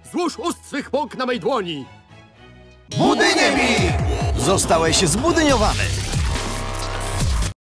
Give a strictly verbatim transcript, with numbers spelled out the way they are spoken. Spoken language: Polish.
Złóż ustrych łąk na mej dłoni! Budynie mi! Zostałeś zbudyniowany.